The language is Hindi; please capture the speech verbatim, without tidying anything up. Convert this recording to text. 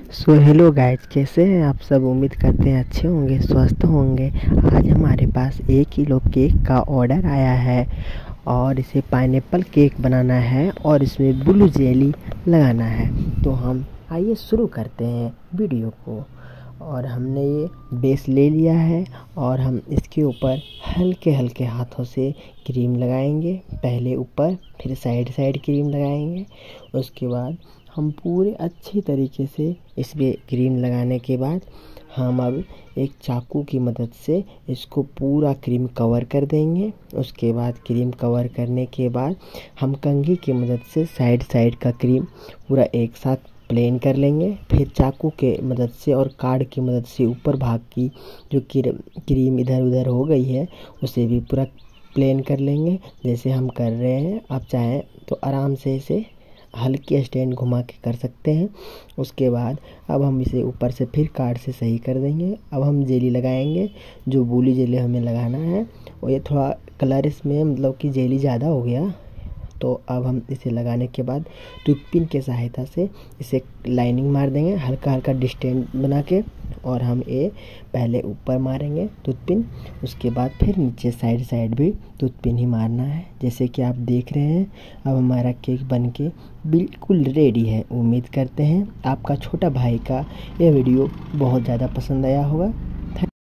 सो हेलो गाइज, कैसे हैं आप सब। उम्मीद करते हैं अच्छे होंगे, स्वस्थ होंगे। आज हमारे पास एक किलो केक का ऑर्डर आया है और इसे पाइनएप्पल केक बनाना है और इसमें ब्लू जेली लगाना है। तो हम आइए शुरू करते हैं वीडियो को। और हमने ये बेस ले लिया है और हम इसके ऊपर हल्के हल्के हाथों से क्रीम लगाएंगे। पहले ऊपर, फिर साइड साइड क्रीम लगाएंगे। उसके बाद हम पूरे अच्छी तरीके से इसमें क्रीम लगाने के बाद हम अब एक चाकू की मदद से इसको पूरा क्रीम कवर कर देंगे। उसके बाद क्रीम कवर करने के बाद हम कंघी की मदद से साइड साइड का क्रीम पूरा एक साथ प्लेन कर लेंगे। फिर चाकू के मदद से और कार्ड की मदद से ऊपर भाग की जो क्रीम इधर उधर हो गई है उसे भी पूरा प्लेन कर लेंगे, जैसे हम कर रहे हैं। आप चाहें तो आराम से इसे हल्की स्टैंड घुमा के कर सकते हैं। उसके बाद अब हम इसे ऊपर से फिर कार्ड से सही कर देंगे। अब हम जेली लगाएंगे। जो बूली जेली हमें लगाना है और ये थोड़ा कलर इसमें मतलब कि जेली ज़्यादा हो गया, तो अब हम इसे लगाने के बाद टूथपिन के सहायता से इसे लाइनिंग मार देंगे, हल्का हल्का डिस्टेंस बना के। और हम ये पहले ऊपर मारेंगे टूथपिन, उसके बाद फिर नीचे साइड साइड भी टूथपिन ही मारना है, जैसे कि आप देख रहे हैं। अब हमारा केक बनके बिल्कुल रेडी है। उम्मीद करते हैं आपका छोटा भाई का ये वीडियो बहुत ज़्यादा पसंद आया होगा।